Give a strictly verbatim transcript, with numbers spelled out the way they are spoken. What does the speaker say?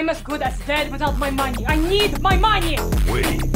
I'm as good as dead without my money. I need my money! Wait.